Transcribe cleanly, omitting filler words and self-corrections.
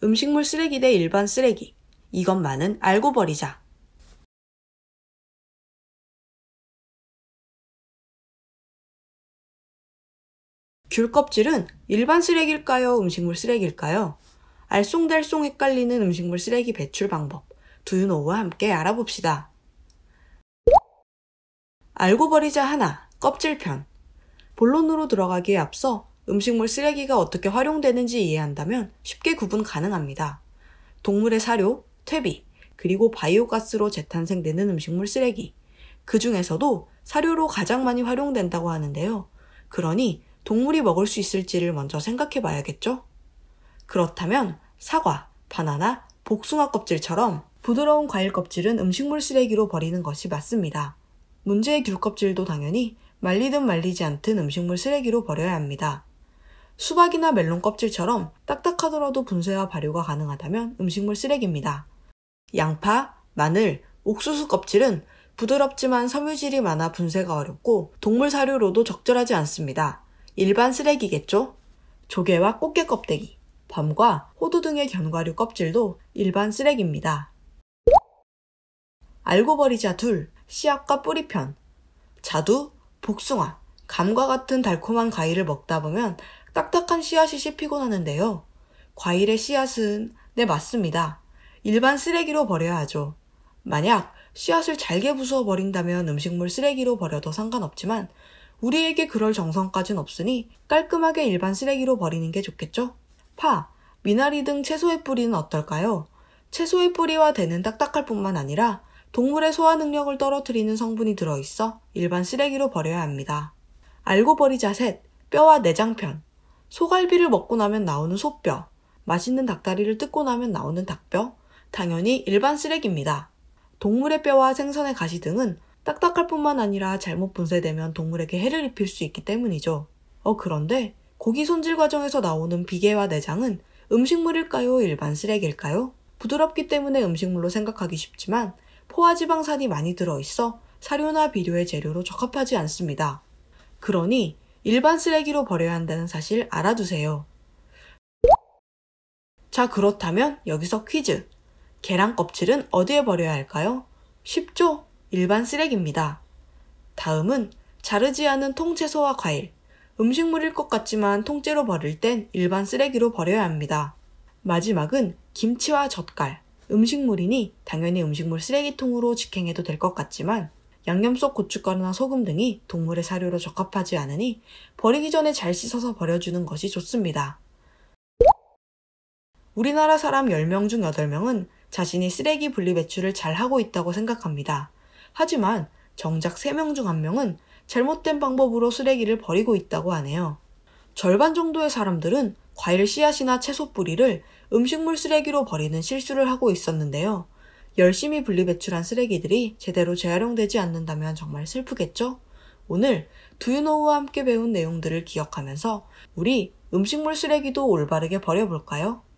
음식물 쓰레기 대 일반 쓰레기. 이것만은 알고 버리자. 귤 껍질은 일반 쓰레기일까요? 음식물 쓰레기일까요? 알쏭달쏭 헷갈리는 음식물 쓰레기 배출 방법. 두유노우와 함께 알아봅시다. 알고 버리자 하나, 껍질편. 본론으로 들어가기에 앞서 음식물 쓰레기가 어떻게 활용되는지 이해한다면 쉽게 구분 가능합니다. 동물의 사료, 퇴비, 그리고 바이오가스로 재탄생되는 음식물 쓰레기. 그 중에서도 사료로 가장 많이 활용된다고 하는데요. 그러니 동물이 먹을 수 있을지를 먼저 생각해 봐야겠죠? 그렇다면 사과, 바나나, 복숭아 껍질처럼 부드러운 과일 껍질은 음식물 쓰레기로 버리는 것이 맞습니다. 문제의 귤 껍질도 당연히 말리든 말리지 않든 음식물 쓰레기로 버려야 합니다. 수박이나 멜론 껍질처럼 딱딱하더라도 분쇄와 발효가 가능하다면 음식물 쓰레기입니다. 양파, 마늘, 옥수수 껍질은 부드럽지만 섬유질이 많아 분쇄가 어렵고 동물 사료로도 적절하지 않습니다. 일반 쓰레기겠죠? 조개와 꽃게 껍데기, 밤과 호두 등의 견과류 껍질도 일반 쓰레기입니다. 알고 버리자 둘, 씨앗과 뿌리편. 자두, 복숭아, 감과 같은 달콤한 과일을 먹다 보면 딱딱한 씨앗이 씹히곤 하는데요. 과일의 씨앗은 맞습니다. 일반 쓰레기로 버려야 하죠. 만약 씨앗을 잘게 부수어 버린다면 음식물 쓰레기로 버려도 상관없지만 우리에게 그럴 정성까진 없으니 깔끔하게 일반 쓰레기로 버리는 게 좋겠죠? 파, 미나리 등 채소의 뿌리는 어떨까요? 채소의 뿌리와 대는 딱딱할 뿐만 아니라 동물의 소화 능력을 떨어뜨리는 성분이 들어있어 일반 쓰레기로 버려야 합니다. 알고 버리자 셋, 뼈와 내장편. 소갈비를 먹고 나면 나오는 소뼈, 맛있는 닭다리를 뜯고 나면 나오는 닭뼈, 당연히 일반 쓰레기입니다. 동물의 뼈와 생선의 가시 등은 딱딱할 뿐만 아니라 잘못 분쇄되면 동물에게 해를 입힐 수 있기 때문이죠. 그런데 고기 손질 과정에서 나오는 비계와 내장은 음식물일까요? 일반 쓰레기일까요? 부드럽기 때문에 음식물로 생각하기 쉽지만 포화지방산이 많이 들어있어 사료나 비료의 재료로 적합하지 않습니다. 그러니 일반 쓰레기로 버려야 한다는 사실 알아두세요. 자, 그렇다면 여기서 퀴즈. 계란 껍질은 어디에 버려야 할까요? 쉽죠? 일반 쓰레기입니다. 다음은 자르지 않은 통채소와 과일. 음식물일 것 같지만 통째로 버릴 땐 일반 쓰레기로 버려야 합니다. 마지막은 김치와 젓갈. 음식물이니 당연히 음식물 쓰레기통으로 직행해도 될 것 같지만 양념 속 고춧가루나 소금 등이 동물의 사료로 적합하지 않으니 버리기 전에 잘 씻어서 버려주는 것이 좋습니다. 우리나라 사람 10명 중 8명은 자신이 쓰레기 분리 배출을 잘 하고 있다고 생각합니다. 하지만 정작 3명 중 1명은 잘못된 방법으로 쓰레기를 버리고 있다고 하네요. 절반 정도의 사람들은 과일 씨앗이나 채소 뿌리를 음식물 쓰레기로 버리는 실수를 하고 있었는데요. 열심히 분리배출한 쓰레기들이 제대로 재활용되지 않는다면 정말 슬프겠죠? 오늘 두유노우와 함께 배운 내용들을 기억하면서 우리 음식물 쓰레기도 올바르게 버려볼까요?